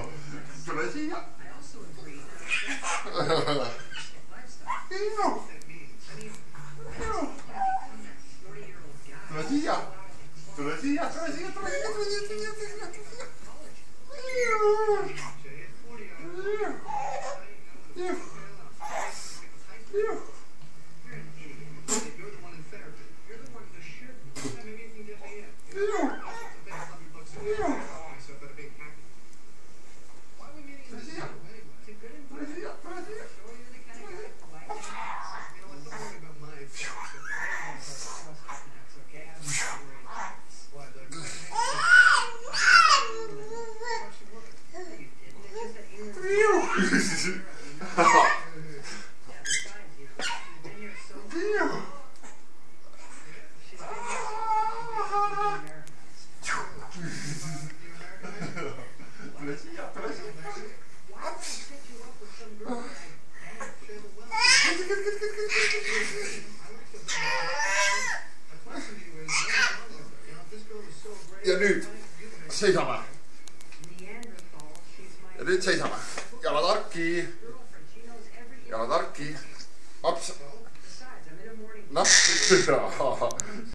Tule siia. Tule siia. Tule siia, tule siia, tule siia, tule siia, tule siia, tule siia. Ja nüüd seisame. Ja nüüd seisame. Jalad harki. Aps. Noh.